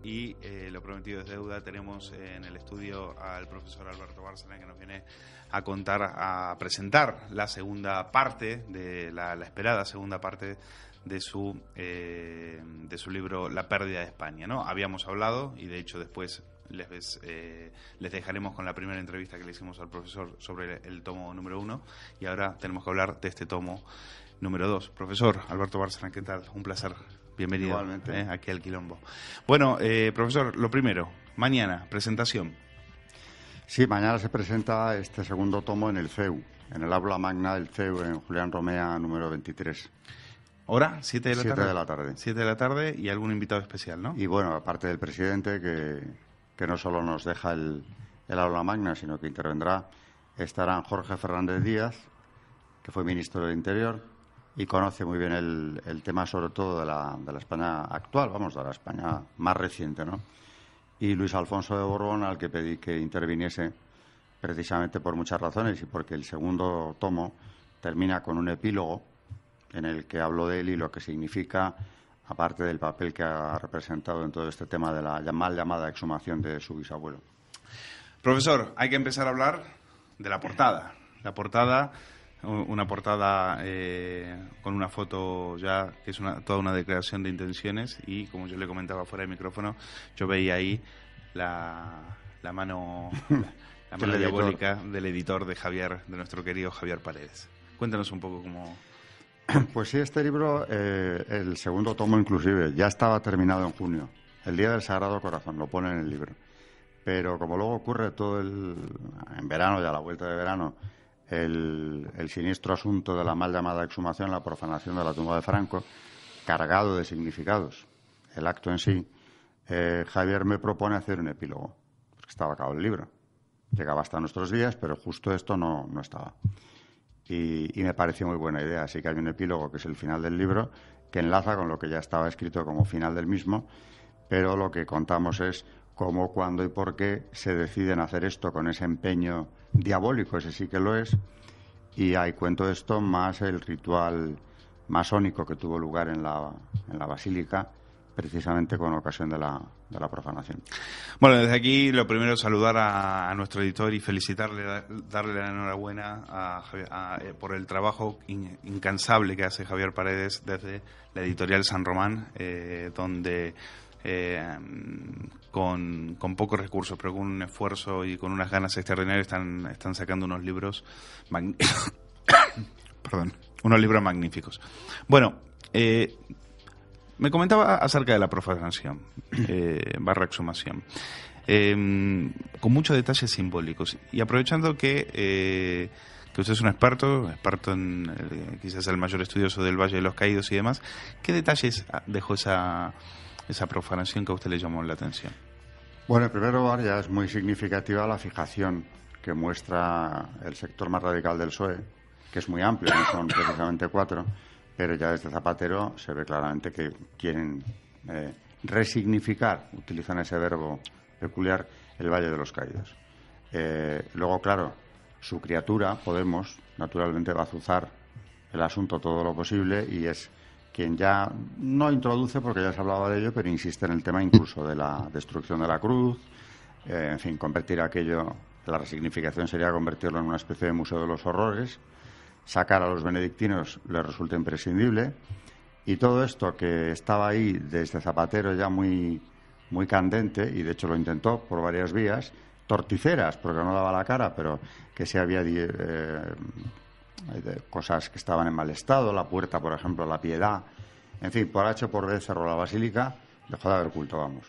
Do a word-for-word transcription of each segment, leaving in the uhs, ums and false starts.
Y eh, lo prometido es deuda. Tenemos en el estudio al profesor Alberto Bárcena, que nos viene a contar, a presentar la segunda parte, de la, la esperada segunda parte de su, eh, de su libro La pérdida de España, ¿no? Habíamos hablado, y de hecho después les, eh, les dejaremos con la primera entrevista que le hicimos al profesor sobre el, el tomo número uno, y ahora tenemos que hablar de este tomo número dos. Profesor Alberto Bárcena, ¿qué tal? Un placer. Bienvenido. Igualmente. Eh, aquí al Quilombo. Bueno, eh, profesor, lo primero, mañana, presentación. Sí, mañana se presenta este segundo tomo en el C E U, en el aula magna del C E U, en Julián Romea, número veintitrés. ¿Hora? ¿Siete de la Siete tarde? de la tarde. Siete de la tarde y algún invitado especial, ¿no? Y bueno, aparte del presidente, que, que no solo nos deja el, el aula magna, sino que intervendrá, estarán Jorge Fernández Díaz, que fue ministro del Interior, y conoce muy bien el, el tema, sobre todo de la, de la España actual, vamos, de la España más reciente, ¿no? Y Luis Alfonso de Borbón, al que pedí que interviniese precisamente por muchas razones y porque el segundo tomo termina con un epílogo en el que hablo de él y lo que significa, aparte del papel que ha representado en todo este tema de la mal llamada exhumación de su bisabuelo. Profesor, hay que empezar a hablar de la portada. La portada... Una portada eh, con una foto ya que es una, toda una declaración de intenciones, y como yo le comentaba fuera de micrófono, yo veía ahí la, la mano, la, la mano diabólica del editor de Javier, de nuestro querido Javier Paredes. Cuéntanos un poco cómo... Pues sí, este libro, eh, el segundo tomo inclusive, ya estaba terminado en junio, el Día del Sagrado Corazón, lo pone en el libro. Pero como luego ocurre todo el... en verano, ya a la vuelta de verano, El, el siniestro asunto de la mal llamada exhumación, la profanación de la tumba de Franco, cargado de significados, el acto en sí, eh, Javier me propone hacer un epílogo, porque estaba acabado el libro. Llegaba hasta nuestros días, pero justo esto no, no estaba. Y, y me pareció muy buena idea, así que hay un epílogo que es el final del libro, que enlaza con lo que ya estaba escrito como final del mismo, pero lo que contamos es cómo, cuándo y por qué se deciden hacer esto con ese empeño diabólico, ese sí que lo es, y ahí cuento esto más el ritual masónico que tuvo lugar en la, en la basílica, precisamente con ocasión de la, de la profanación. Bueno, desde aquí lo primero es saludar a, a nuestro editor y felicitarle, darle la enhorabuena a, a, a, por el trabajo in, incansable que hace Javier Paredes desde la editorial San Román, eh, donde... Eh, con, con pocos recursos, pero con un esfuerzo y con unas ganas extraordinarias están, están sacando unos libros magn... perdón, unos libros magníficos. Bueno, eh, me comentaba acerca de la profanación eh, barra exhumación, eh, con muchos detalles simbólicos, y aprovechando que eh, que usted es un experto, experto en eh, quizás el mayor estudioso del Valle de los Caídos y demás, ¿qué detalles dejó esa esa profanación que a usted le llamó la atención? Bueno, en primer lugar, ya es muy significativa la fijación que muestra el sector más radical del P S O E, que es muy amplio, no son precisamente cuatro, pero ya desde Zapatero se ve claramente que quieren eh, resignificar, utilizan ese verbo peculiar, el Valle de los Caídos. Eh, luego, claro, su criatura, Podemos, naturalmente va a azuzar el asunto todo lo posible, y es quien ya no introduce, porque ya se hablaba de ello, pero insiste en el tema incluso de la destrucción de la cruz, eh, en fin, convertir aquello, la resignificación sería convertirlo en una especie de museo de los horrores, sacar a los benedictinos le resulta imprescindible, y todo esto que estaba ahí desde Zapatero ya muy, muy candente, y de hecho lo intentó por varias vías, torticeras, porque no daba la cara, pero que se había... Eh, de cosas que estaban en mal estado, la puerta, por ejemplo, la Piedad, en fin, por H o por B cerró la basílica, dejó de haber culto, vamos,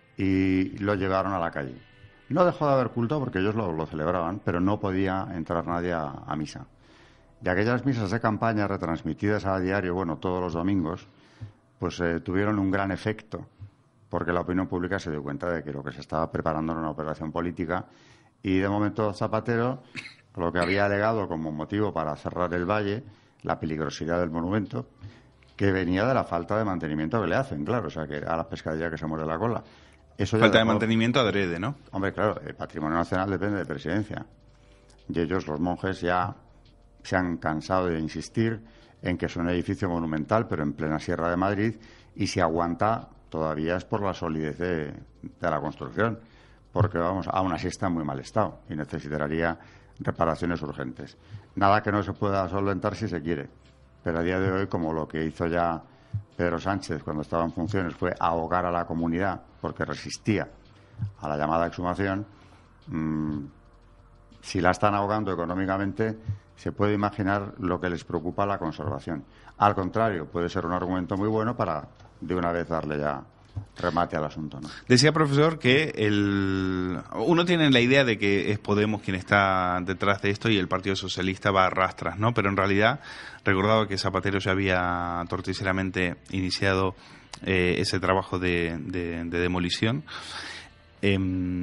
y lo llevaron a la calle. No dejó de haber culto porque ellos lo, lo celebraban, pero no podía entrar nadie a, a misa. De aquellas misas de campaña retransmitidas a diario, bueno, todos los domingos, pues eh, tuvieron un gran efecto, porque la opinión pública se dio cuenta de que lo que se estaba preparando era una operación política, y de momento Zapatero, lo que había alegado como motivo para cerrar el valle, la peligrosidad del monumento, que venía de la falta de mantenimiento que le hacen, claro, o sea, que a la pescadilla que se muere la cola. Eso falta dejó... de mantenimiento adrede, ¿no? Hombre, claro, el patrimonio nacional depende de presidencia, y ellos, los monjes, ya se han cansado de insistir en que es un edificio monumental, pero en plena Sierra de Madrid, y si aguanta todavía es por la solidez de, de la construcción, porque vamos, aún así está en muy mal estado y necesitaría reparaciones urgentes. Nada que no se pueda solventar si se quiere, pero a día de hoy, como lo que hizo ya Pedro Sánchez cuando estaba en funciones fue ahogar a la comunidad porque resistía a la llamada exhumación, mmm, si la están ahogando económicamente, se puede imaginar lo que les preocupa la conservación. Al contrario, puede ser un argumento muy bueno para de una vez darle ya remate al asunto, ¿no? Decía, profesor, que el uno tiene la idea de que es Podemos quien está detrás de esto y el Partido Socialista va a rastras, ¿no? Pero en realidad recordaba que Zapatero ya había torticeramente iniciado eh, ese trabajo de, de, de demolición. Eh,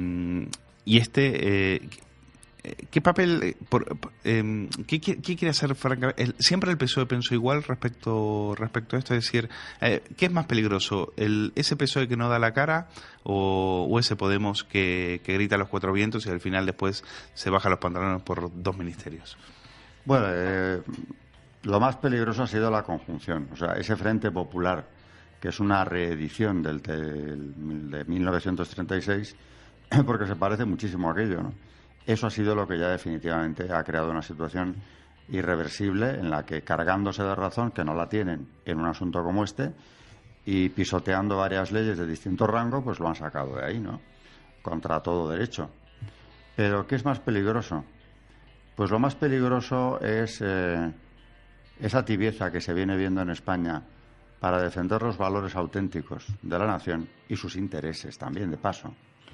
y este... Eh, ¿Qué papel, por, eh, qué, qué, qué quiere hacer francamente? El, siempre el P S O E pensó igual respecto respecto a esto, es decir, eh, ¿qué es más peligroso? El, ¿Ese P S O E que no da la cara o, o ese Podemos que, que grita a los cuatro vientos y al final después se baja los pantalones por dos ministerios? Bueno, eh, lo más peligroso ha sido la conjunción, o sea, ese Frente Popular, que es una reedición del, del, de mil novecientos treinta y seis, porque se parece muchísimo a aquello, ¿no? Eso ha sido lo que ya definitivamente ha creado una situación irreversible en la que, cargándose de razón, que no la tienen en un asunto como este, y pisoteando varias leyes de distinto rango, pues lo han sacado de ahí, ¿no? Contra todo derecho. Pero, ¿qué es más peligroso? Pues lo más peligroso es eh, esa tibieza que se viene viendo en España para defender los valores auténticos de la nación y sus intereses también, de paso.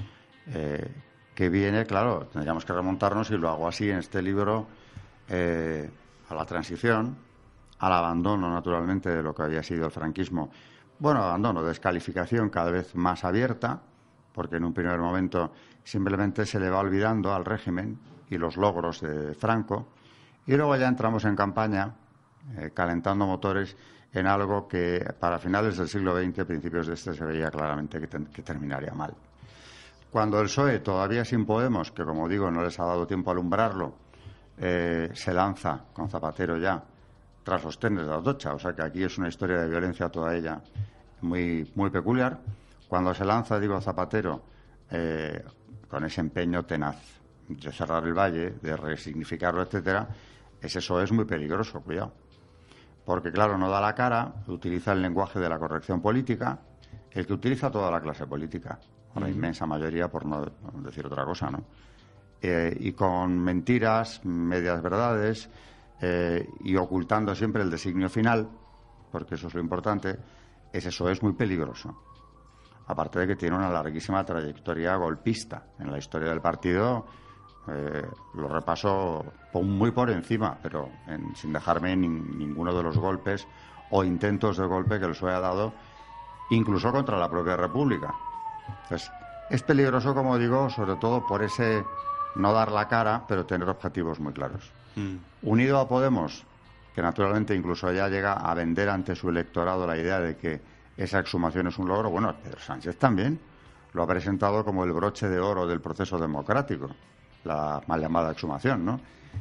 Eh, que viene, claro, tendríamos que remontarnos, y lo hago así en este libro, eh, a la transición, al abandono, naturalmente, de lo que había sido el franquismo. Bueno, abandono, descalificación cada vez más abierta, porque en un primer momento simplemente se le va olvidando al régimen y los logros de Franco, y luego ya entramos en campaña, eh, calentando motores en algo que para finales del siglo veinte, principios de este, se veía claramente que, ten, que terminaría mal. Cuando el P S O E, todavía sin Podemos, que como digo no les ha dado tiempo a alumbrarlo, eh, se lanza con Zapatero ya tras los trenes de Atocha, o sea que aquí es una historia de violencia toda ella muy, muy peculiar. Cuando se lanza, digo, Zapatero, eh, con ese empeño tenaz de cerrar el valle, de resignificarlo, etcétera, ese P S O E es muy peligroso, cuidado. Porque, claro, no da la cara, utiliza el lenguaje de la corrección política, el que utiliza toda la clase política, la inmensa mayoría, por no decir otra cosa, ¿no? Eh, y con mentiras, medias verdades, eh, y ocultando siempre el designio final, porque eso es lo importante, ese P S O E es muy peligroso. Aparte de que tiene una larguísima trayectoria golpista en la historia del partido, eh, lo repaso muy por encima, pero en, sin dejarme ni, ninguno de los golpes o intentos de golpe que el P S O E ha dado, incluso contra la propia República. Entonces, es peligroso, como digo, sobre todo por ese no dar la cara, pero tener objetivos muy claros. Mm. Unido a Podemos, que naturalmente incluso ya llega a vender ante su electorado la idea de que esa exhumación es un logro, bueno, Pedro Sánchez también lo ha presentado como el broche de oro del proceso democrático, la mal llamada exhumación, ¿no?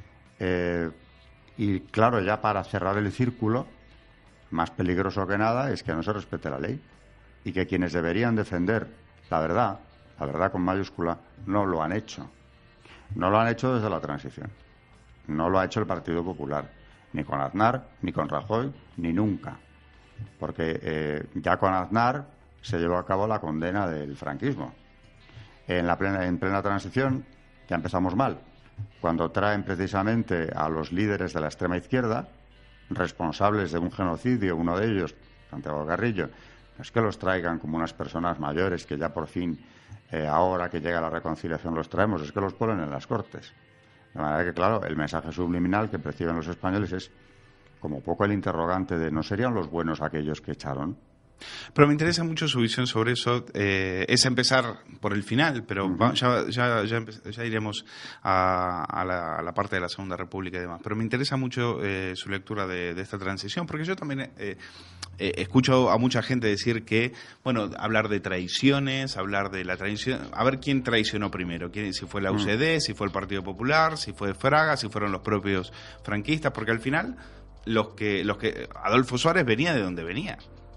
Eh, y claro, ya para cerrar el círculo, más peligroso que nada es que no se respete la ley y que quienes deberían defender la verdad, la verdad con mayúscula, no lo han hecho. No lo han hecho desde la transición. No lo ha hecho el Partido Popular, ni con Aznar, ni con Rajoy, ni nunca. Porque eh, ya con Aznar se llevó a cabo la condena del franquismo. En, la plena, en plena transición ya empezamos mal, cuando traen precisamente a los líderes de la extrema izquierda, responsables de un genocidio, uno de ellos, Santiago Carrillo. No es que los traigan como unas personas mayores que ya por fin, eh, ahora que llega la reconciliación, los traemos, es que los ponen en las Cortes. De manera que, claro, el mensaje subliminal que perciben los españoles es como poco el interrogante de ¿no serían los buenos aquellos que echaron? Pero me interesa mucho su visión sobre eso. Eh, es empezar por el final, pero uh-huh. va, ya, ya, ya, ya iremos a, a, la, a la parte de la Segunda República y demás. Pero me interesa mucho eh, su lectura de, de esta transición, porque yo también eh, eh, escucho a mucha gente decir que, bueno, hablar de traiciones, hablar de la traición, a ver quién traicionó primero, quién, si fue la U C D, uh-huh. si fue el Partido Popular, si fue Fraga, si fueron los propios franquistas, porque al final los que, los que Adolfo Suárez venía de donde venía.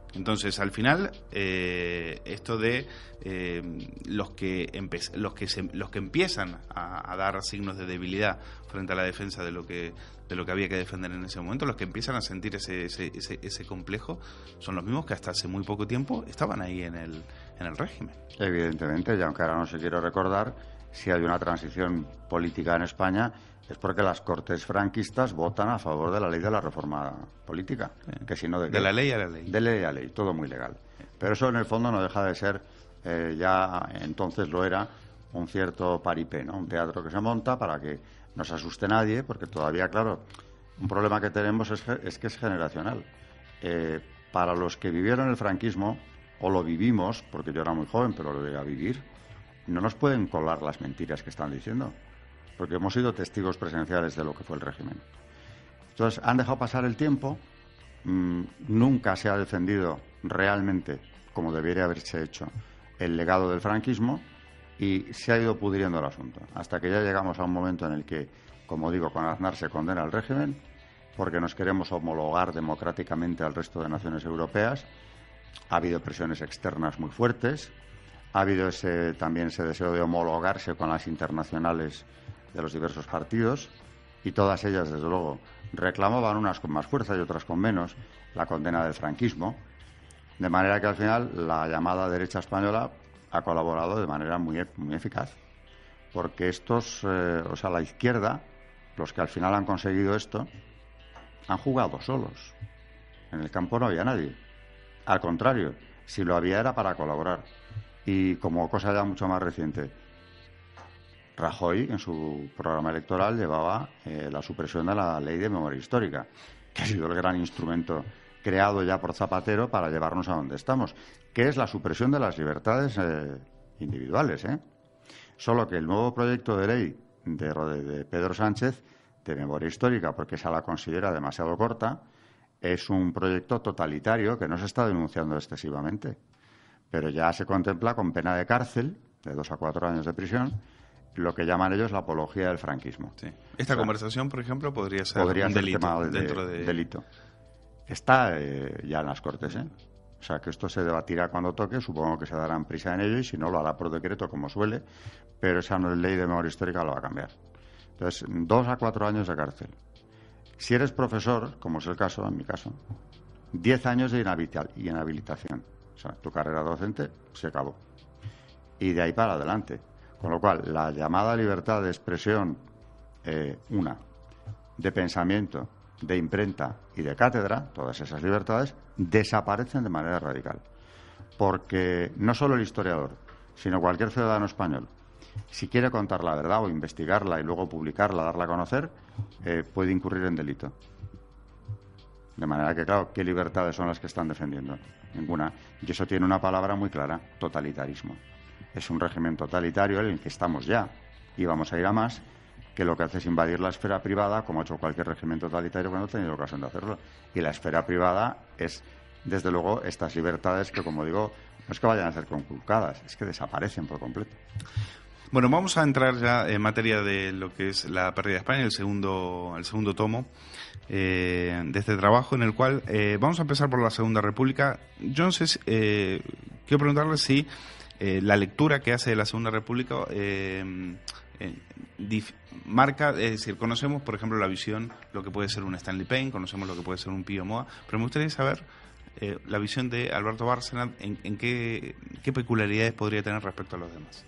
Entonces, al final, eh, esto de eh, los que empe- los que se, los que empiezan a, a dar signos de debilidad frente a la defensa de lo que de lo que había que defender en ese momento, los que empiezan a sentir ese ese, ese, ese complejo, son los mismos que hasta hace muy poco tiempo estaban ahí en el en el régimen. Evidentemente, y aunque ahora no se quiero recordar, si hay una transición política en España es porque las Cortes franquistas votan a favor de la ley de la reforma política. Sí. Que si no, ¿de De qué? la ley a la ley. De ley a ley, todo muy legal. Pero eso en el fondo no deja de ser, eh, ya entonces lo era, un cierto paripé, ¿no? Un teatro que se monta para que no se asuste nadie, porque todavía, claro, un problema que tenemos es, es que es generacional. Eh, para los que vivieron el franquismo, o lo vivimos, porque yo era muy joven, pero lo llegué a vivir, no nos pueden colar las mentiras que están diciendo, porque hemos sido testigos presenciales de lo que fue el régimen. Entonces, han dejado pasar el tiempo, mmm, nunca se ha defendido realmente, como debería haberse hecho, el legado del franquismo, y se ha ido pudriendo el asunto, hasta que ya llegamos a un momento en el que, como digo, con Aznar se condena al régimen, porque nos queremos homologar democráticamente al resto de naciones europeas. Ha habido presiones externas muy fuertes, ha habido ese, también ese deseo de homologarse con las internacionales de los diversos partidos, y todas ellas, desde luego, reclamaban, unas con más fuerza y otras con menos, la condena del franquismo, de manera que al final la llamada derecha española ha colaborado de manera muy, muy eficaz, porque estos, eh, o sea, la izquierda, los que al final han conseguido esto, han jugado solos. En el campo no había nadie. Al contrario, si lo había era para colaborar. Y como cosa ya mucho más reciente, Rajoy, en su programa electoral, llevaba eh, la supresión de la Ley de Memoria Histórica, que ha sido el gran instrumento creado ya por Zapatero para llevarnos a donde estamos, que es la supresión de las libertades eh, individuales, ¿eh? Solo que el nuevo proyecto de ley de, de Pedro Sánchez, de Memoria Histórica, porque esa la considera demasiado corta, es un proyecto totalitario que no se está denunciando excesivamente, pero ya se contempla con pena de cárcel, de dos a cuatro años de prisión, lo que llaman ellos la apología del franquismo. Sí. Esta o sea, conversación, por ejemplo, podría ser podría un ser delito tema de, dentro de... delito. Está eh, ya en las Cortes, ¿eh? O sea, que esto se debatirá cuando toque, supongo que se darán prisa en ello, y si no, lo hará por decreto, como suele, pero esa ley de memoria histórica lo va a cambiar. Entonces, dos a cuatro años de cárcel. Si eres profesor, como es el caso, en mi caso, diez años de inhabilitación. O sea, tu carrera docente se acabó. Y de ahí para adelante. Con lo cual, la llamada libertad de expresión, eh, una, de pensamiento, de imprenta y de cátedra, todas esas libertades, desaparecen de manera radical. Porque no solo el historiador, sino cualquier ciudadano español, si quiere contar la verdad o investigarla y luego publicarla, darla a conocer, eh, puede incurrir en delito. De manera que, claro, ¿qué libertades son las que están defendiendo? Ninguna. Y eso tiene una palabra muy clara: totalitarismo. Es un régimen totalitario en el que estamos ya, y vamos a ir a más, que lo que hace es invadir la esfera privada, como ha hecho cualquier régimen totalitario cuando ha tenido ocasión de hacerlo. Y la esfera privada es, desde luego, estas libertades que, como digo, no es que vayan a ser conculcadas, es que desaparecen por completo. Bueno, vamos a entrar ya en materia de lo que es la pérdida de España, el segundo, el segundo tomo eh, de este trabajo, en el cual eh, vamos a empezar por la Segunda República. Yo no sé si, eh, quiero preguntarle si eh, la lectura que hace de la Segunda República eh, eh, dif, marca, es decir, conocemos, por ejemplo, la visión, lo que puede ser un Stanley Payne, conocemos lo que puede ser un Pío Moa, pero me gustaría saber eh, la visión de Alberto Bárcena, en, en qué, qué peculiaridades podría tener respecto a los demás.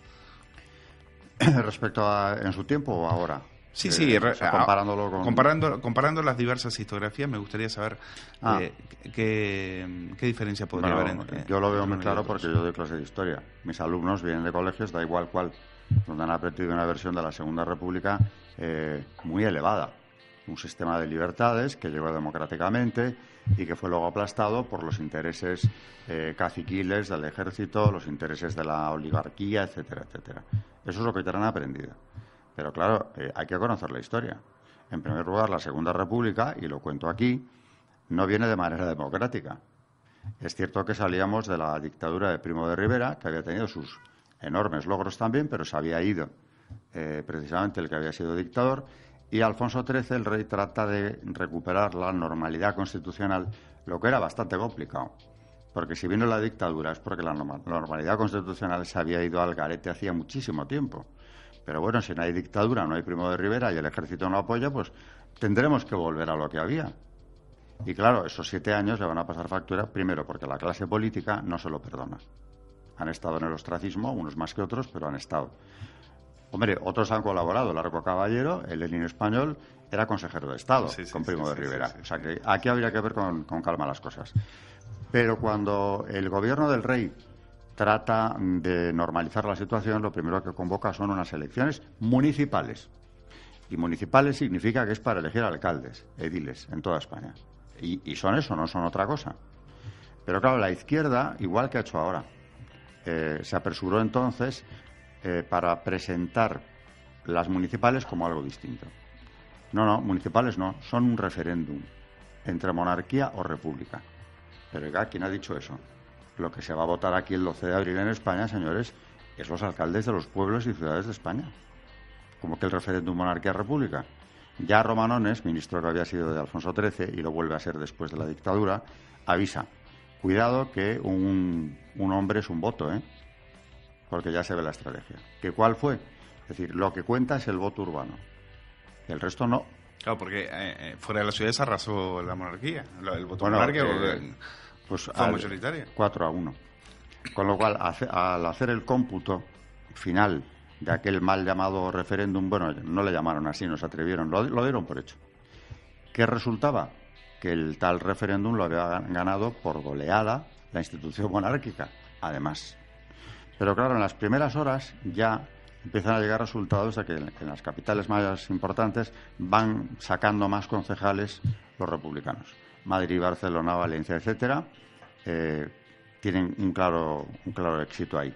Respecto a en su tiempo o ahora. Sí, eh, sí, o sea, comparándolo con... comparando, comparando las diversas historiografías, me gustaría saber ah. eh, qué, qué diferencia podría bueno, haber. En, yo lo veo muy claro otros. porque yo doy clase de historia. Mis alumnos vienen de colegios, da igual cuál, donde han aprendido una versión de la Segunda República eh, muy elevada. Un sistema de libertades que llegó democráticamente y que fue luego aplastado por los intereses eh, caciquiles del ejército, los intereses de la oligarquía, etcétera, etcétera. Eso es lo que te han aprendido. Pero claro, eh, hay que conocer la historia. En primer lugar, la Segunda República, y lo cuento aquí, no viene de manera democrática. Es cierto que salíamos de la dictadura de Primo de Rivera, que había tenido sus enormes logros también, pero se había ido eh, precisamente el que había sido dictador, y Alfonso trece, el rey, trata de recuperar la normalidad constitucional, lo que era bastante complicado, Porque si vino la dictadura es porque la normalidad constitucional se había ido al garete hacía muchísimo tiempo. Pero bueno, si no hay dictadura, no hay Primo de Rivera y el ejército no apoya, pues tendremos que volver a lo que había. Y claro, esos siete años le van a pasar factura, primero porque la clase política no se lo perdona. Han estado en el ostracismo, unos más que otros, pero han estado. Hombre, otros han colaborado. Largo Caballero, el Lenin español, era consejero de Estado sí, sí, con Primo sí, de Rivera. Sí, sí, sí. O sea que aquí habría que ver con, con calma las cosas. Pero cuando el gobierno del rey trata de normalizar la situación, lo primero que convoca son unas elecciones municipales. Y municipales significa que es para elegir alcaldes, ediles, en toda España. Y, y son eso, no son otra cosa. Pero claro, la izquierda, igual que ha hecho ahora, eh, se apresuró entonces eh, para presentar las municipales como algo distinto. No, no, municipales no, son un referéndum entre monarquía o república. Pero oiga, ¿quién ha dicho eso? Lo que se va a votar aquí el doce de abril en España, señores, es los alcaldes de los pueblos y ciudades de España. Como que el referéndum monarquía-república. Ya Romanones, ministro que había sido de Alfonso trece y lo vuelve a ser después de la dictadura, avisa, cuidado que un, un hombre es un voto, ¿eh? Porque ya se ve la estrategia. ¿Que cuál fue? Es decir, lo que cuenta es el voto urbano. El resto no. Claro, porque eh, fuera de la ciudad se arrasó la monarquía. El voto bueno, monárquico eh, pues fue mayoritaria. cuatro a uno. Con lo cual, hace, al hacer el cómputo final de aquel mal llamado referéndum, bueno, no le llamaron así, no se atrevieron, lo, lo dieron por hecho. ¿Qué resultaba? Que el tal referéndum lo había ganado por goleada la institución monárquica, además. Pero claro, en las primeras horas ya empiezan a llegar resultados de que en las capitales más importantes van sacando más concejales los republicanos. Madrid, Barcelona, Valencia, etcétera, eh, tienen un claro, un claro éxito ahí.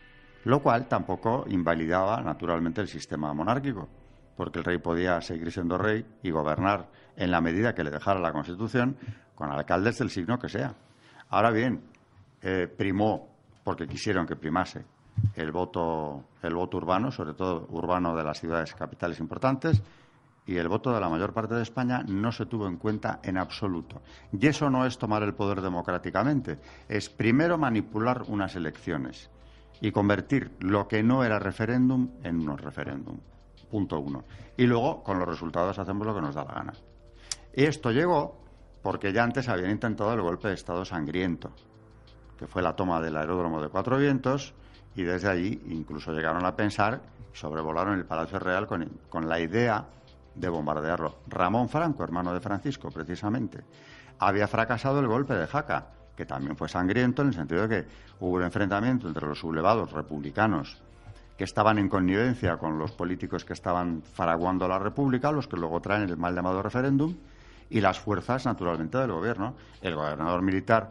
Lo cual tampoco invalidaba naturalmente el sistema monárquico, porque el rey podía seguir siendo rey y gobernar en la medida que le dejara la Constitución con alcaldes del signo que sea. Ahora bien, eh, primó, porque quisieron que primase, el voto, el voto urbano, sobre todo urbano de las ciudades capitales importantes, y el voto de la mayor parte de España no se tuvo en cuenta en absoluto. Y eso no es tomar el poder democráticamente, es primero manipular unas elecciones y convertir lo que no era referéndum en un referéndum. Punto uno. Y luego, con los resultados, hacemos lo que nos da la gana. Y esto llegó porque ya antes habían intentado el golpe de Estado sangriento, que fue la toma del aeródromo de Cuatro Vientos, y desde allí incluso llegaron a pensar, sobrevolaron el Palacio Real con, con la idea de bombardearlo. Ramón Franco, hermano de Francisco, precisamente, había fracasado el golpe de Jaca, que también fue sangriento en el sentido de que hubo un enfrentamiento entre los sublevados republicanos que estaban en connivencia con los políticos que estaban fraguando la República, los que luego traen el mal llamado referéndum, y las fuerzas, naturalmente, del gobierno. El gobernador militar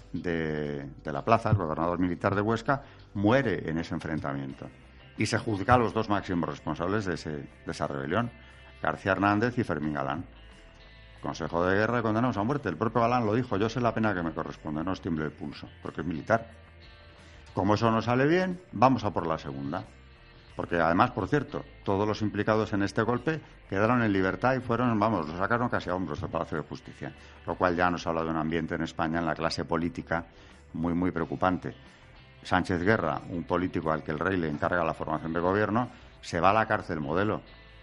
de, de la plaza, el gobernador militar de Huesca, muere en ese enfrentamiento. Y se juzga a los dos máximos responsables de, ese, de esa rebelión, García Hernández y Fermín Galán. Consejo de Guerra y condenados a muerte. El propio Galán lo dijo, yo sé la pena que me corresponde, no os tiemble el pulso, porque es militar. Como eso no sale bien, vamos a por la segunda. Porque además, por cierto, todos los implicados en este golpe quedaron en libertad y fueron, vamos, lo sacaron casi a hombros del Palacio de Justicia. Lo cual ya nos habla de un ambiente en España, en la clase política, muy, muy preocupante. Sánchez Guerra, un político al que el rey le encarga la formación de gobierno, se va a la cárcel modelo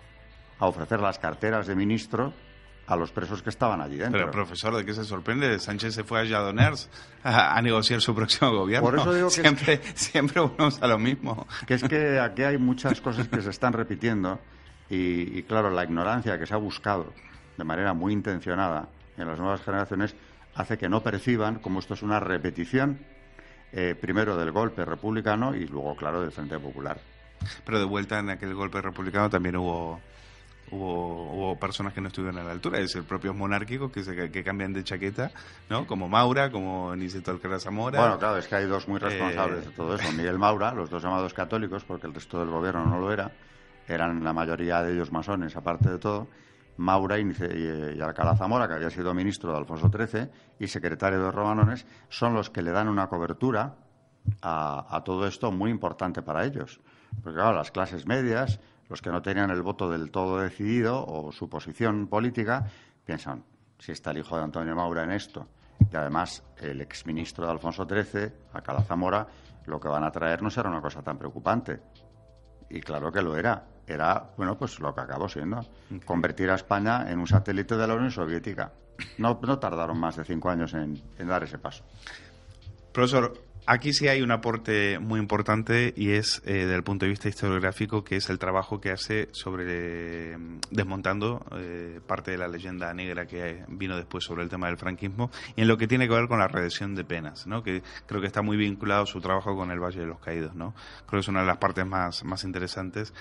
a ofrecer las carteras de ministro a los presos que estaban allí dentro. Pero, profesor, ¿de qué se sorprende? Sánchez se fue a Lledoners a, a negociar su próximo gobierno. Por eso digo que siempre, es que, siempre volvemos a lo mismo. Que es que aquí hay muchas cosas que se están repitiendo y, y, claro, la ignorancia que se ha buscado de manera muy intencionada en las nuevas generaciones hace que no perciban como esto es una repetición, eh, primero del golpe republicano y luego, claro, del Frente Popular. Pero de vuelta en aquel golpe republicano también hubo... Hubo, hubo personas que no estuvieron a la altura, es el propio monárquico que, se, que cambian de chaqueta, ¿no? Como Maura, como Niceto Alcalá Zamora. Bueno, claro, es que hay dos muy responsables eh... de todo eso. Miguel Maura, los dos llamados católicos, porque el resto del gobierno no lo era, eran la mayoría de ellos masones, aparte de todo. Maura y, y, y Alcalá Zamora, que había sido ministro de Alfonso trece y secretario de Romanones, son los que le dan una cobertura a, a todo esto muy importante para ellos. Porque claro, las clases medias, los que no tenían el voto del todo decidido o su posición política, piensan, si está el hijo de Antonio Maura en esto Y además, el exministro de Alfonso trece, Alcalá Zamora, lo que van a traer no será una cosa tan preocupante. Y claro que lo era. Era, bueno, pues lo que acabó siendo. Okay. Convertir a España en un satélite de la Unión Soviética. No, no tardaron más de cinco años en, en dar ese paso. Profesor, aquí sí hay un aporte muy importante y es eh, desde el punto de vista historiográfico, que es el trabajo que hace sobre eh, desmontando eh, parte de la leyenda negra que vino después sobre el tema del franquismo y en lo que tiene que ver con la redención de penas, ¿no? Que creo que está muy vinculado su trabajo con el Valle de los Caídos, ¿no? Creo que es una de las partes más, más interesantes.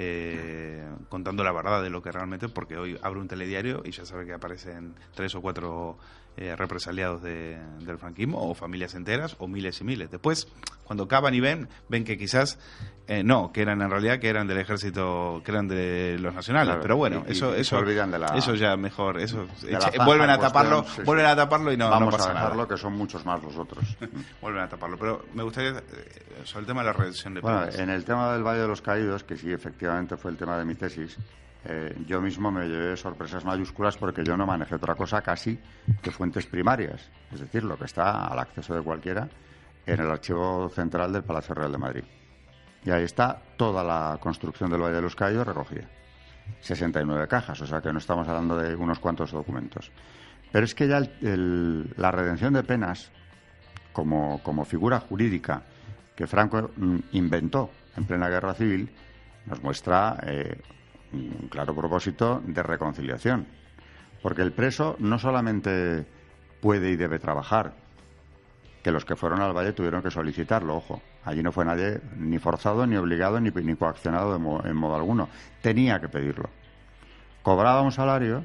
Eh, contando la verdad de lo que realmente, porque hoy abre un telediario y ya sabe que aparecen tres o cuatro eh, represaliados de, del franquismo, o familias enteras, o miles y miles. Después, cuando cavan y ven, ven que quizás eh, no, que eran en realidad que eran del ejército, que eran de los nacionales, claro, pero bueno, y, eso, y eso, de la, eso ya mejor, eso eche, vuelven a taparlo, sí, vuelven sí. a taparlo y no, Vamos no pasa a dejarlo, nada. Que son muchos más los otros. Vuelven a taparlo, pero me gustaría eh, sobre el tema de la redención de bueno, penas. En el tema del Valle de los Caídos, que sí, efectivamente fue el tema de mi tesis, eh, yo mismo me llevé sorpresas mayúsculas porque yo no manejé otra cosa casi que fuentes primarias, es decir, lo que está al acceso de cualquiera en el archivo central del Palacio Real de Madrid. Y ahí está toda la construcción del Valle de los Caídos recogida. sesenta y nueve cajas, o sea que no estamos hablando de unos cuantos documentos. Pero es que ya el, el, la redención de penas, como, como figura jurídica que Franco mm, inventó en plena guerra civil, nos muestra eh, un claro propósito de reconciliación. Porque el preso no solamente puede y debe trabajar, que los que fueron al Valle tuvieron que solicitarlo, ojo. Allí no fue nadie ni forzado, ni obligado, ni, ni coaccionado de mo, en modo alguno. Tenía que pedirlo. Cobraba un salario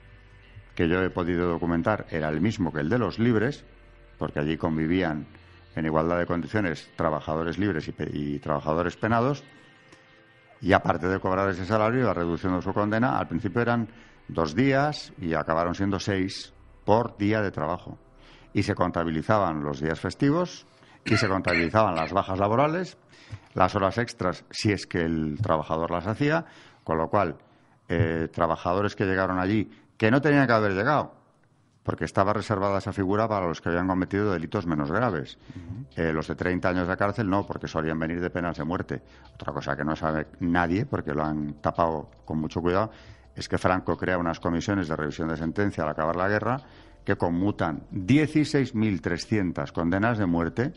que yo he podido documentar, era el mismo que el de los libres, porque allí convivían en igualdad de condiciones trabajadores libres y, y trabajadores penados, y aparte de cobrar ese salario, la reducción de su condena, al principio eran dos días y acabaron siendo seis por día de trabajo. Y se contabilizaban los días festivos y se contabilizaban las bajas laborales, las horas extras si es que el trabajador las hacía, con lo cual eh, trabajadores que llegaron allí que no tenían que haber llegado, porque estaba reservada esa figura para los que habían cometido delitos menos graves. Uh-huh. Eh, los de treinta años de cárcel no, porque solían venir de penas de muerte. Otra cosa que no sabe nadie, porque lo han tapado con mucho cuidado, es que Franco crea unas comisiones de revisión de sentencia al acabar la guerra que conmutan dieciséis mil trescientas condenas de muerte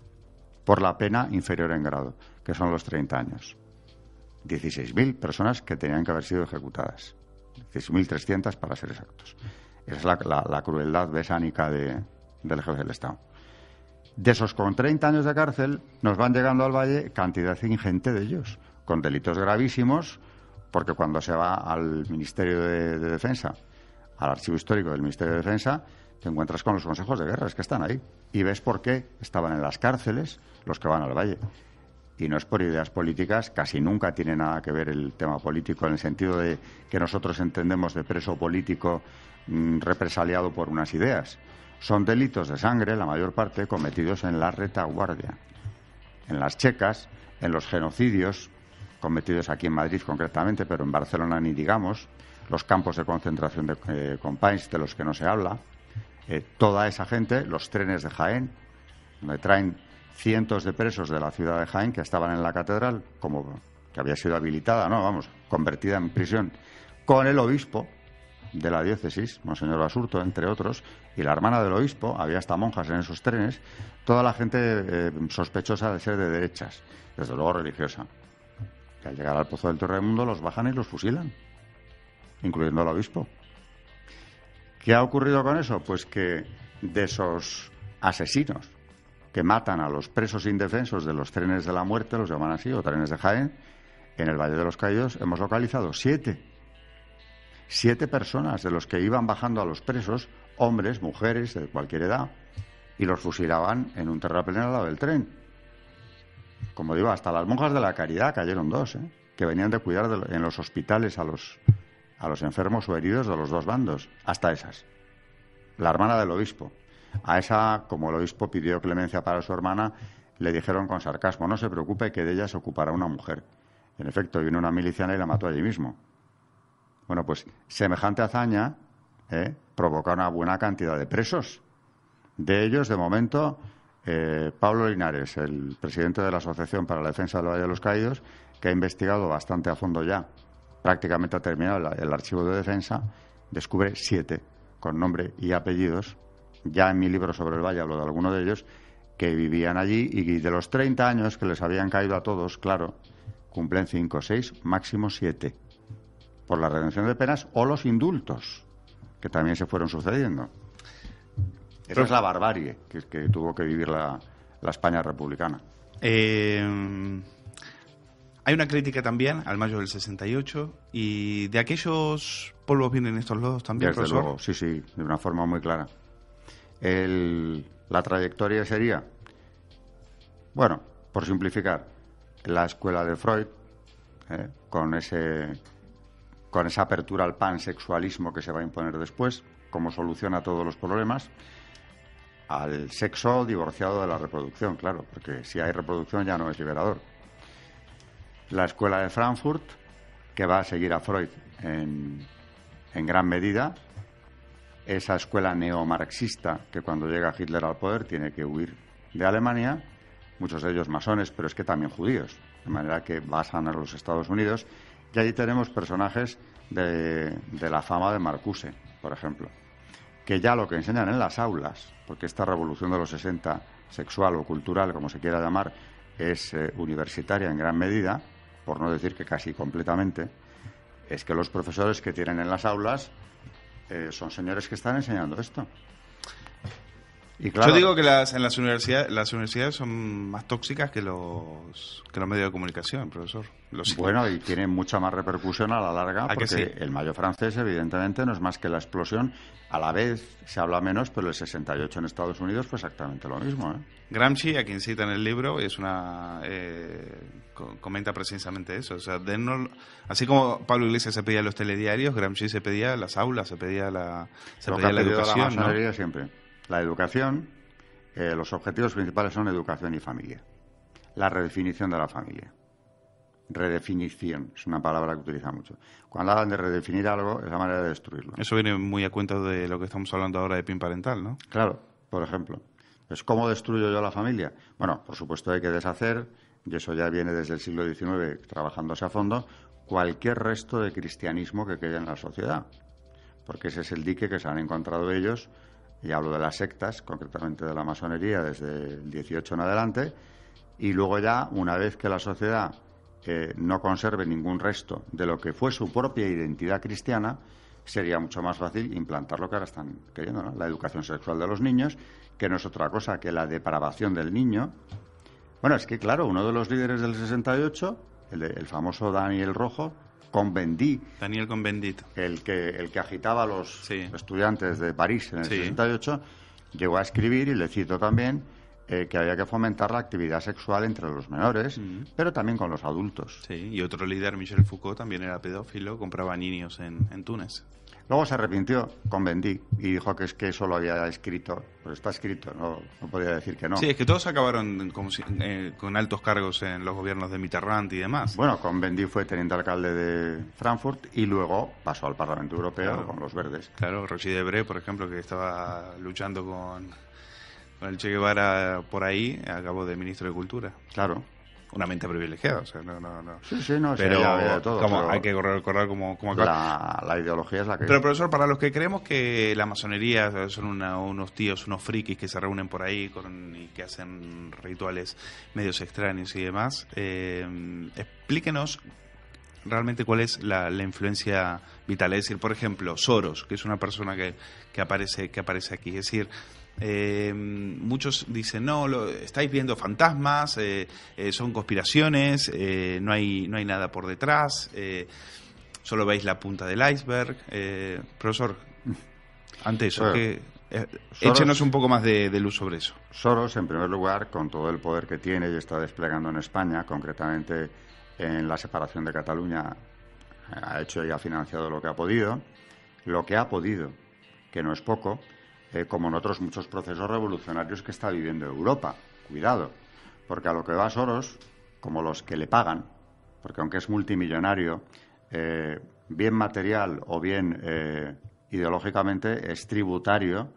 por la pena inferior en grado, que son los treinta años. dieciséis mil personas que tenían que haber sido ejecutadas. dieciséis mil trescientas para ser exactos. Esa es la, la, la crueldad besánica de, del jefe del Estado. De esos con treinta años de cárcel, nos van llegando al Valle cantidad ingente de ellos, con delitos gravísimos, porque cuando se va al Ministerio de, de Defensa, al archivo histórico del Ministerio de Defensa, te encuentras con los consejos de guerra, es que están ahí. Y ves por qué estaban en las cárceles los que van al Valle. Y no es por ideas políticas, casi nunca tiene nada que ver el tema político, en el sentido de que nosotros entendemos de preso político mmm, represaliado por unas ideas. Son delitos de sangre, la mayor parte, cometidos en la retaguardia, en las checas, en los genocidios, cometidos aquí en Madrid concretamente, pero en Barcelona ni digamos, los campos de concentración de eh, compáis, de los que no se habla, eh, toda esa gente, los trenes de Jaén, donde traen cientos de presos de la ciudad de Jaén que estaban en la catedral, como que había sido habilitada, no, vamos, convertida en prisión, con el obispo de la diócesis, Monseñor Basurto, entre otros, y la hermana del obispo, había hasta monjas en esos trenes, toda la gente eh, sospechosa de ser de derechas, desde luego religiosa. Que al llegar al Pozo del Torremundo los bajan y los fusilan, incluyendo al obispo. ¿Qué ha ocurrido con eso? Pues que de esos asesinos que matan a los presos indefensos de los trenes de la muerte, los llaman así, o trenes de Jaén, en el Valle de los Caídos hemos localizado siete. Siete personas de los que iban bajando a los presos, hombres, mujeres, de cualquier edad, y los fusilaban en un terraplén al lado del tren. Como digo, hasta las monjas de la Caridad cayeron dos, ¿eh? que venían de cuidar de, en los hospitales a los, a los enfermos o heridos de los dos bandos. Hasta esas. La hermana del obispo. A esa, como el obispo pidió clemencia para su hermana, le dijeron con sarcasmo, no se preocupe que de ella se ocupará una mujer. En efecto, vino una miliciana y la mató allí mismo. Bueno, pues semejante hazaña ¿eh? provoca una buena cantidad de presos. De ellos, de momento, eh, Pablo Linares, el presidente de la Asociación para la Defensa del Valle de los Caídos, que ha investigado bastante a fondo ya, prácticamente ha terminado el, el archivo de defensa, descubre siete, con nombre y apellidos. Ya en mi libro sobre el Valle hablo de algunos de ellos, que vivían allí y de los treinta años que les habían caído a todos, claro, cumplen cinco, seis, máximo siete, por la redención de penas o los indultos, que también se fueron sucediendo. Esa Pero, es la barbarie que, que tuvo que vivir la, la España republicana. Eh, hay una crítica también al mayo del sesenta y ocho, y de aquellos polvos vienen estos lodos también, Desde profesor. Luego, sí, sí, de una forma muy clara. El, la trayectoria sería, bueno, por simplificar, la escuela de Freud, eh, con ese con esa apertura al pansexualismo que se va a imponer después, como solución a todos los problemas, al sexo divorciado de la reproducción, claro, porque si hay reproducción ya no es liberador. La escuela de Frankfurt, que va a seguir a Freud en, en gran medida, esa escuela neomarxista que cuando llega Hitler al poder tiene que huir de Alemania, muchos de ellos masones, pero es que también judíos, de manera que basan a los Estados Unidos. Y allí tenemos personajes de, de la fama de Marcuse, por ejemplo, que ya lo que enseñan en las aulas, porque esta revolución de los sesenta, sexual o cultural, como se quiera llamar, es eh, universitaria en gran medida, por no decir que casi completamente, es que los profesores que tienen en las aulas eh, son señores que están enseñando esto. Y claro, yo digo que las, en las universidades, las universidades son más tóxicas que los que los medios de comunicación, profesor. Los... Bueno, y tienen mucha más repercusión a la larga, porque sí? el mayo francés, evidentemente, no es más que la explosión. A la vez se habla menos, pero el sesenta y ocho en Estados Unidos fue exactamente lo mismo, ¿eh? Gramsci, a quien cita en el libro, es una eh, comenta precisamente eso. O sea, dennos, así como Pablo Iglesias se pedía los telediarios, Gramsci se pedía las aulas, se pedía la, se lo pedía que la ha pedido educación, la masonería, ¿no? Siempre. La educación, eh, los objetivos principales son educación y familia. La redefinición de la familia. Redefinición, es una palabra que utiliza mucho. Cuando hablan de redefinir algo, es la manera de destruirlo. Eso viene muy a cuenta de lo que estamos hablando ahora de PIN parental, ¿no? Claro, por ejemplo. Pues, ¿cómo destruyo yo la familia? Bueno, por supuesto hay que deshacer, y eso ya viene desde el siglo diecinueve trabajándose a fondo, cualquier resto de cristianismo que quede en la sociedad. Porque ese es el dique que se han encontrado ellos, y hablo de las sectas, concretamente de la masonería, desde el dieciocho en adelante, y luego ya, una vez que la sociedad eh, no conserve ningún resto de lo que fue su propia identidad cristiana, sería mucho más fácil implantar lo que ahora están queriendo, ¿no? La educación sexual de los niños, que no es otra cosa que la depravación del niño. Bueno, es que claro, uno de los líderes del sesenta y ocho, el, de, el famoso Daniel Rojo, Cohn-Bendit, Daniel Cohn-Bendit, el que, el que agitaba a los sí. estudiantes de París en el sí. sesenta y ocho, llegó a escribir, y le cito también, eh, que había que fomentar la actividad sexual entre los menores, mm. pero también con los adultos. Sí, y otro líder, Michel Foucault, también era pedófilo, compraba niños en, en Túnez. Luego se arrepintió con Bendí y dijo que es que eso lo había escrito, pero está escrito, no, no podía decir que no. Sí, es que todos acabaron como si, eh, con altos cargos en los gobiernos de Mitterrand y demás. Bueno, con Bendí fue teniente alcalde de Frankfurt y luego pasó al Parlamento Europeo, claro, con los verdes. Claro, Roger Debré, por ejemplo, que estaba luchando con, con el Che Guevara por ahí, acabó de ministro de Cultura. Claro. Una mente privilegiada, o sea, no, no, no. Sí, sí, no, pero sí, había de todo, como, pero hay que recordar como, como la, la ideología es la que... Pero, profesor, para los que creemos que la masonería son una, unos tíos, unos frikis que se reúnen por ahí con, y que hacen rituales medios extraños y demás, eh, explíquenos realmente cuál es la, la influencia vital. Es decir, por ejemplo, Soros, que es una persona que, que, aparece, que aparece aquí, es decir... Eh, muchos dicen, no, lo, estáis viendo fantasmas, eh, eh, son conspiraciones, eh, no hay no hay nada por detrás, eh, solo veis la punta del iceberg. Eh, profesor, ante eso, bueno, que, eh, Soros, échenos un poco más de, de luz sobre eso. Soros, en primer lugar, con todo el poder que tiene y está desplegando en España, concretamente en la separación de Cataluña, ha hecho y ha financiado lo que ha podido, lo que ha podido, que no es poco, Eh, como en otros muchos procesos revolucionarios que está viviendo Europa. Cuidado, porque a lo que va Soros, como los que le pagan, porque aunque es multimillonario, eh, bien material o bien eh, ideológicamente, es tributario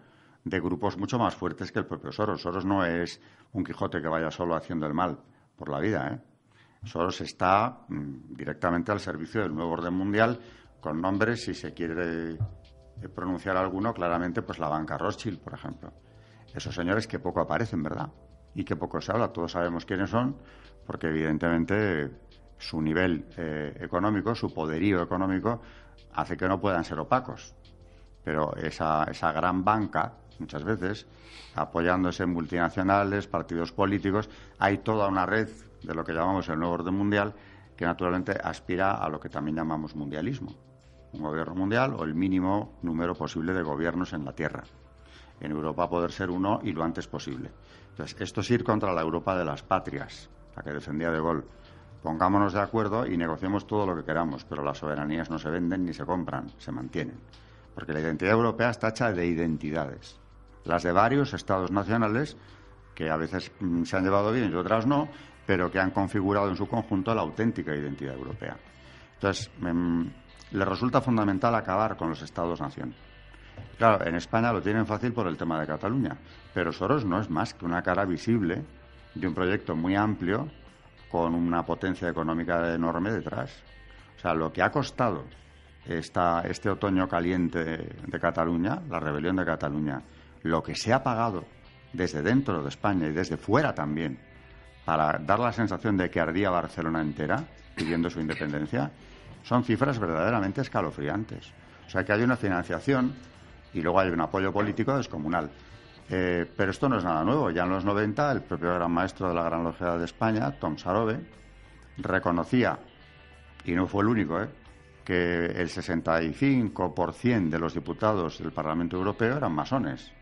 de grupos mucho más fuertes que el propio Soros. Soros no es un Quijote que vaya solo haciendo el mal por la vida, ¿eh? Soros está mmm, directamente al servicio del nuevo orden mundial, con nombres, si se quiere pronunciar alguno, claramente, pues la banca Rothschild, por ejemplo. Esos señores que poco aparecen, ¿verdad? Y que poco se habla. Todos sabemos quiénes son, porque evidentemente su nivel eh, económico, su poderío económico, hace que no puedan ser opacos. Pero esa, esa gran banca, muchas veces, apoyándose en multinacionales, partidos políticos, hay toda una red de lo que llamamos el nuevo orden mundial, que naturalmente aspira a lo que también llamamos mundialismo. Un gobierno mundial o el mínimo número posible de gobiernos en la Tierra. En Europa poder ser uno y lo antes posible. Entonces, esto es ir contra la Europa de las patrias, la que defendía De Gaulle. Pongámonos de acuerdo y negociemos todo lo que queramos, pero las soberanías no se venden ni se compran, se mantienen. Porque la identidad europea está hecha de identidades. Las de varios estados nacionales, que a veces mm, se han llevado bien y otras no, pero que han configurado en su conjunto la auténtica identidad europea. Entonces, mmm, les resulta fundamental acabar con los estados-nación. Claro, en España lo tienen fácil por el tema de Cataluña, pero Soros no es más que una cara visible de un proyecto muy amplio con una potencia económica enorme detrás. O sea, lo que ha costado esta, este otoño caliente de Cataluña, la rebelión de Cataluña, lo que se ha pagado desde dentro de España y desde fuera también, para dar la sensación de que ardía Barcelona entera pidiendo su independencia, son cifras verdaderamente escalofriantes. O sea, que hay una financiación y luego hay un apoyo político descomunal. Eh, pero esto no es nada nuevo. Ya en los noventa, el propio gran maestro de la Gran Logia de España, Tom Sarobe, reconocía, y no fue el único, eh, que el sesenta y cinco por ciento de los diputados del Parlamento Europeo eran masones.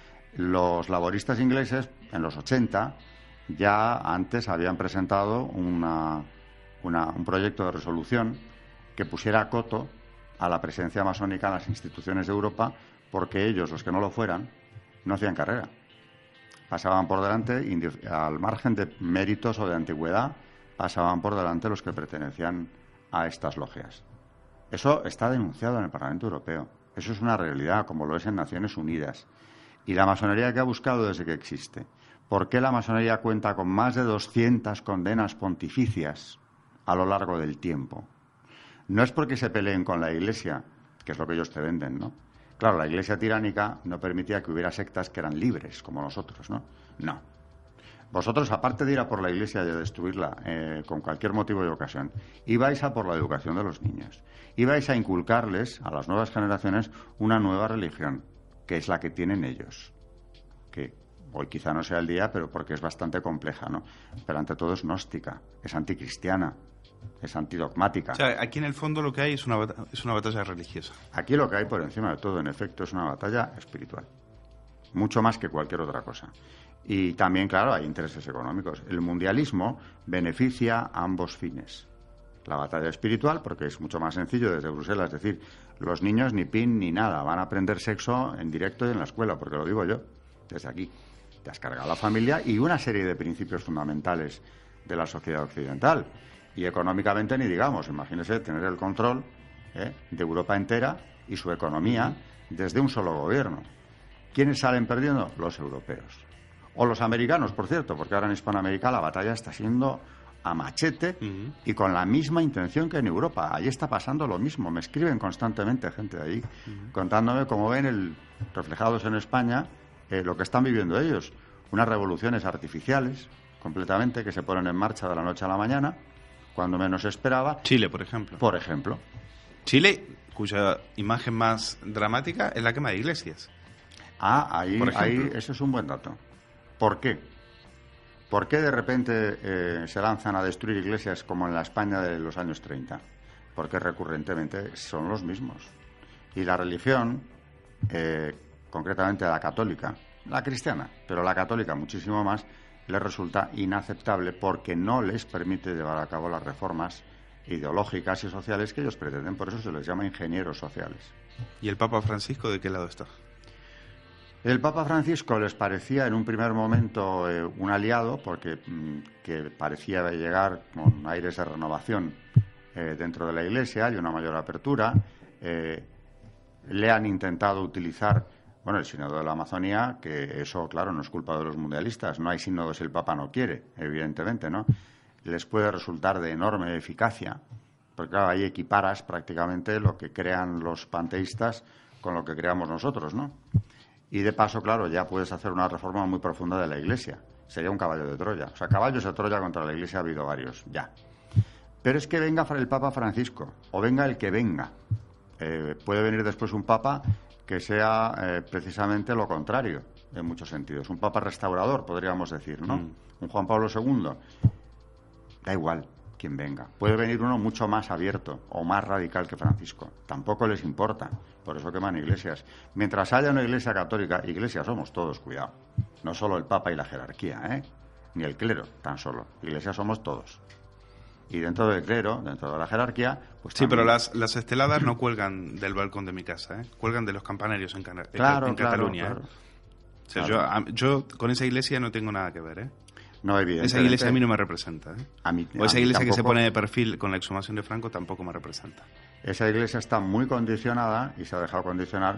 Los laboristas ingleses, en los ochenta, ya antes habían presentado una, una, un proyecto de resolución que pusiera coto a la presencia masónica en las instituciones de Europa, porque ellos, los que no lo fueran, no hacían carrera. Pasaban por delante, al margen de méritos o de antigüedad, pasaban por delante los que pertenecían a estas logias. Eso está denunciado en el Parlamento Europeo. Eso es una realidad, como lo es en Naciones Unidas. Y la masonería que ha buscado desde que existe. ¿Por qué la masonería cuenta con más de doscientas condenas pontificias a lo largo del tiempo? No es porque se peleen con la Iglesia, que es lo que ellos te venden, ¿no? Claro, la Iglesia tiránica no permitía que hubiera sectas que eran libres, como nosotros, ¿no? No. Vosotros, aparte de ir a por la Iglesia y a destruirla eh, con cualquier motivo y ocasión, ibais a por la educación de los niños. Ibais a inculcarles a las nuevas generaciones una nueva religión, que es la que tienen ellos. Que hoy quizá no sea el día, pero porque es bastante compleja, ¿no? Pero ante todo es gnóstica, es anticristiana, es antidogmática. O sea, aquí en el fondo lo que hay es una, bat- es una batalla religiosa. Aquí lo que hay por encima de todo, en efecto, es una batalla espiritual. Mucho más que cualquier otra cosa. Y también, claro, hay intereses económicos. El mundialismo beneficia a ambos fines. La batalla espiritual, porque es mucho más sencillo desde Bruselas, es decir, los niños ni pin ni nada, van a aprender sexo en directo y en la escuela, porque lo digo yo, desde aquí. Te has cargado la familia y una serie de principios fundamentales de la sociedad occidental. Y económicamente ni digamos, imagínese tener el control ¿eh? de Europa entera y su economía desde un solo gobierno. ¿Quiénes salen perdiendo? Los europeos. O los americanos, por cierto, porque ahora en Hispanoamérica la batalla está siendo a machete uh-huh. y con la misma intención que en Europa. Allí está pasando lo mismo. Me escriben constantemente gente de allí uh-huh. contándome cómo ven el, reflejados en España eh, lo que están viviendo ellos. Unas revoluciones artificiales, completamente, que se ponen en marcha de la noche a la mañana, cuando menos se esperaba. Chile, por ejemplo. Por ejemplo. Chile, cuya imagen más dramática es la quema de iglesias. Ah, ahí, ahí eso es un buen dato. ¿Por qué? ¿Por qué de repente eh, se lanzan a destruir iglesias como en la España de los años treinta? Porque recurrentemente son los mismos. Y la religión, eh, concretamente la católica, la cristiana, pero la católica muchísimo más, les resulta inaceptable porque no les permite llevar a cabo las reformas ideológicas y sociales que ellos pretenden. Por eso se les llama ingenieros sociales. ¿Y el Papa Francisco de qué lado está? El Papa Francisco les parecía en un primer momento eh, un aliado porque mm, que parecía llegar con aires de renovación eh, dentro de la Iglesia y una mayor apertura. Eh, le han intentado utilizar Bueno, el sínodo de la Amazonía, que eso, claro, no es culpa de los mundialistas. No hay sínodo si el Papa no quiere, evidentemente, ¿no? Les puede resultar de enorme eficacia, porque, claro, ahí equiparas prácticamente lo que crean los panteístas con lo que creamos nosotros, ¿no? Y de paso, claro, ya puedes hacer una reforma muy profunda de la Iglesia. Sería un caballo de Troya. O sea, caballos de Troya contra la Iglesia ha habido varios, ya. Pero es que venga el Papa Francisco, o venga el que venga. Eh, puede venir después un Papa que sea eh, precisamente lo contrario, en muchos sentidos. Un Papa restaurador, podríamos decir, ¿no? Mm. Un Juan Pablo segundo. Da igual quien venga. Puede venir uno mucho más abierto o más radical que Francisco. Tampoco les importa. Por eso queman iglesias. Mientras haya una iglesia católica, iglesia somos todos, cuidado. No solo el Papa y la jerarquía, ¿eh? Ni el clero, tan solo. Iglesia somos todos. Y dentro del clero, dentro de la jerarquía, pues sí, también... pero las, las esteladas no cuelgan del balcón de mi casa, ¿eh? Cuelgan de los campanarios en, Cana claro, en claro, Cataluña. Claro. ¿eh? O sea, claro. yo, yo con esa iglesia no tengo nada que ver, ¿eh? No, evidentemente. Esa iglesia a mí no me representa, ¿eh? A mí, o esa a iglesia mí que se pone de perfil con la exhumación de Franco tampoco me representa. Esa iglesia está muy condicionada y se ha dejado condicionar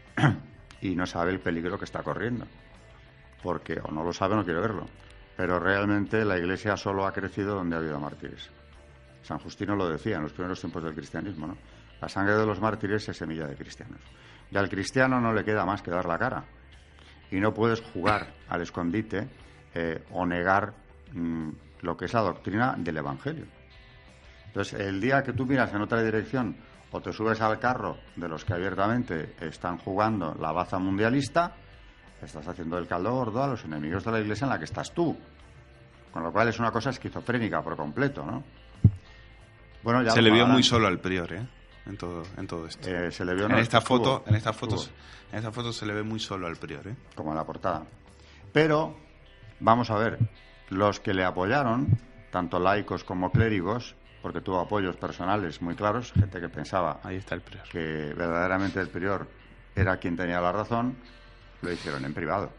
y no sabe el peligro que está corriendo. Porque, o no lo sabe, no quiere verlo. Pero realmente la iglesia solo ha crecido donde ha habido mártires. San Justino lo decía en los primeros tiempos del cristianismo, ¿no? La sangre de los mártires es semilla de cristianos. Y al cristiano no le queda más que dar la cara. Y no puedes jugar al escondite eh, o negar mmm, lo que es la doctrina del Evangelio. Entonces, el día que tú miras en otra dirección o te subes al carro de los que abiertamente están jugando la baza mundialista, estás haciendo el caldo gordo a los enemigos de la iglesia en la que estás tú. Con lo cual es una cosa esquizofrénica por completo, ¿no? Bueno, ya se le vio muy solo al prior, ¿eh? En todo, en todo esto. Eh, se le vio en, esta foto, estuvo, en estas fotos, en esta foto se le ve muy solo al prior, ¿eh? Como en la portada. Pero vamos a ver, los que le apoyaron, tanto laicos como clérigos, porque tuvo apoyos personales muy claros, gente que pensaba ahí está el prior, que verdaderamente el prior era quien tenía la razón, lo hicieron en privado.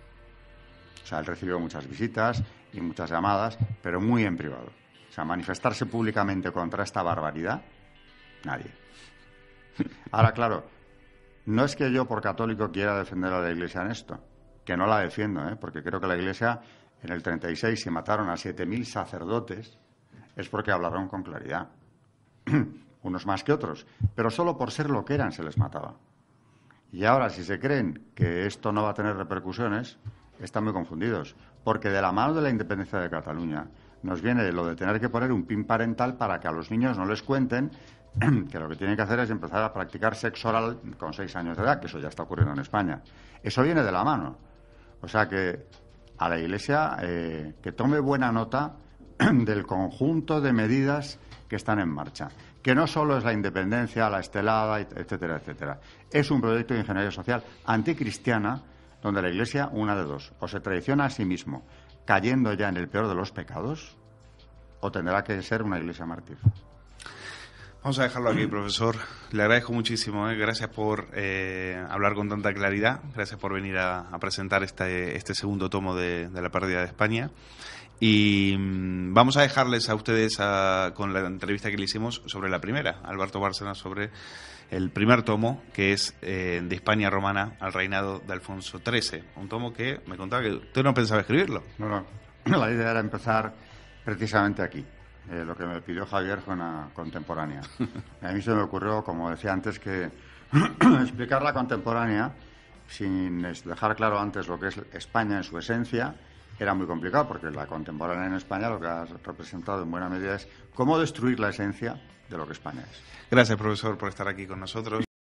O sea, él recibió muchas visitas y muchas llamadas, pero muy en privado. O sea, manifestarse públicamente contra esta barbaridad, nadie. Ahora, claro, no es que yo por católico quiera defender a la Iglesia en esto, que no la defiendo, ¿eh? Porque creo que la Iglesia en el treinta y seis, si mataron a siete mil sacerdotes, es porque hablaron con claridad. Unos más que otros, pero solo por ser lo que eran se les mataba. Y ahora, si se creen que esto no va a tener repercusiones, están muy confundidos, porque de la mano de la independencia de Cataluña nos viene lo de tener que poner un pin parental para que a los niños no les cuenten que lo que tienen que hacer es empezar a practicar sexo oral con seis años de edad, que eso ya está ocurriendo en España. Eso viene de la mano. O sea que a la Iglesia eh, que tome buena nota del conjunto de medidas que están en marcha. Que no solo es la independencia, la estelada, etcétera, etcétera. Es un proyecto de ingeniería social anticristiana donde la Iglesia, una de dos, o se traiciona a sí mismo, cayendo ya en el peor de los pecados, o tendrá que ser una iglesia mártir. Vamos a dejarlo aquí, profesor. Le agradezco muchísimo, ¿eh? Gracias por eh, hablar con tanta claridad, gracias por venir a, a presentar este, este segundo tomo de, de la pérdida de España. Y mmm, vamos a dejarles a ustedes a, con la entrevista que le hicimos sobre la primera, Alberto Bárcena, sobre el primer tomo, que es eh, de España romana al reinado de Alfonso trece. Un tomo que me contaba que usted no pensaba escribirlo. No, no. La idea era empezar precisamente aquí. Eh, lo que me pidió Javier fue una contemporánea. A mí se me ocurrió, como decía antes, que explicar la contemporánea sin dejar claro antes lo que es España en su esencia era muy complicado, porque la contemporánea en España lo que ha representado en buena medida es cómo destruir la esencia de lo que España es. Gracias, profesor, por estar aquí con nosotros.